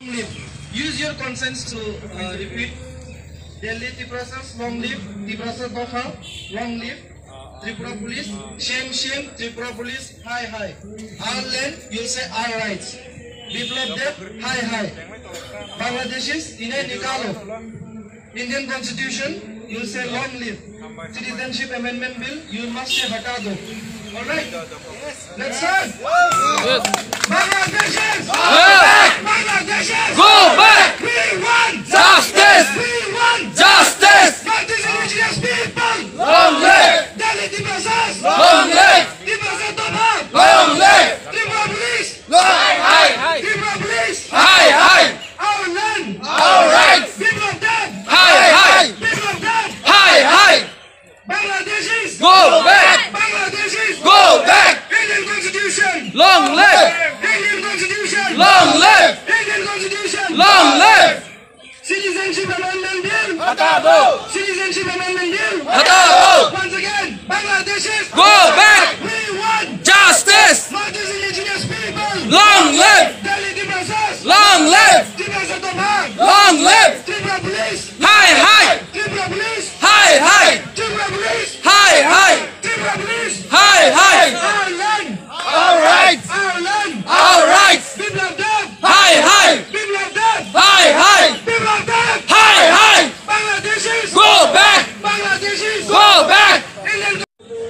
Use your conscience to repeat. Delhi Tiprasas, long live. Tiprasas Bafal, long live. Tripura Police, shame, shame. Tripura Police, hi, hi. Our land, you'll say our rights. Biplab Deb, hi, hi. Bangladeshis, Ine Nikalo. Indian Constitution, you'll say long live. Citizenship Amendment Bill, you must say Hatado. Alright? Let's start! Yes. Bangladeshis! Go back! Bangladeshis! Go back! We want justice! We want justice! Not these indigenous people! Long live! Delhi Tiprasas! Long live! Tiprasas Topal! Long live! Tripura Police! Hi, hi! Tripura Police! Hi, hi! Our land! Our rights! People of death! Hi, hi! People of death! Hi, hi! Bangladeshis! Go back! Bangladeshis! Go back! Indian Constitution! Long live! Indian Constitution! Long live! Indian Constitution! Long live! Citizenship Amendment Bill! Hatado! Citizenship Amendment Bill! Hatado! Once again, Bangladeshis! Go back! We want justice! Not these indigenous people! Long live! Delhi Tiprasas! Long live! Tiprasas Topal! Long live! Tripura Police! Hi, hi! Tripura Police! Hi, hi! Tripura Police! Hi, hi! Tripura Police! Hi, hi! Our land! Our rights! Our land! Our rights! People of death! Hi, hi! People of death! Hi, hi! People of death! Hi, hi! Bangladeshis! Go back! Bangladeshis! Go back! Indian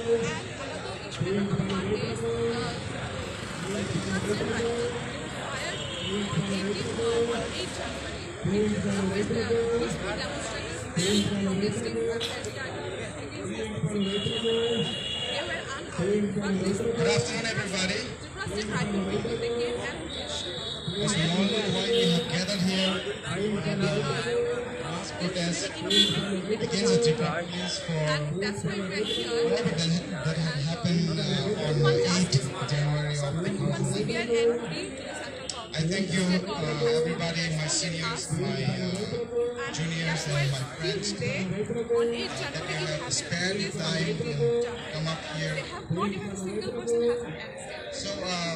Good afternoon, everybody. As we all know why we have gathered here mass protest against the Tripura Police for whatever that had happened on 8th January of 2019. I thank you, everybody, my seniors, my juniors, and my friends, that you have spared time to come up here. So,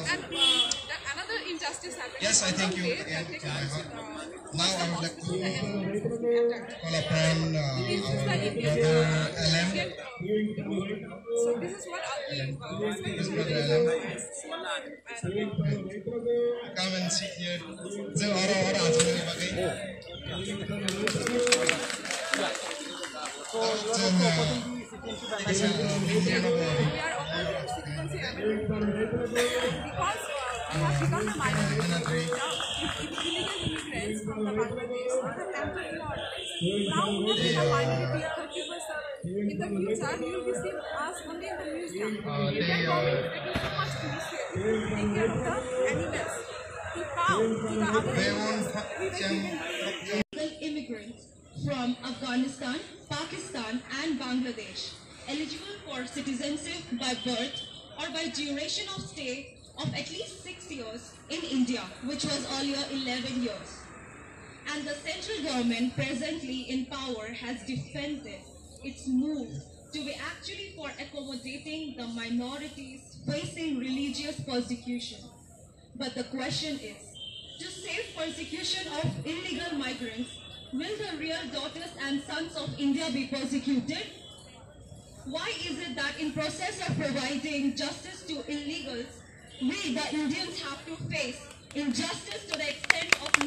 yes, I thank you again from my heart. Now I would like to call upon our brother LM. So this is what Come and sit here. have become a minority now, illegal immigrants from the Bangladesh or the temporary orders. Now we have become minority of 30%. In the future, you will be seen us only in the museum. Indian government is taking so much initiative to take care of the animals, to cow, to the other animals. Immigrants from Afghanistan, Pakistan and Bangladesh eligible for citizenship by birth or by duration of stay of at least 6 years in India, which was earlier 11 years. And the central government presently in power has defended its move to be actually for accommodating the minorities facing religious persecution. But the question is, to save persecution of illegal migrants, will the real daughters and sons of India be persecuted? Why is it that in process of providing justice to illegals, we, the Indians, have to face injustice to the extent of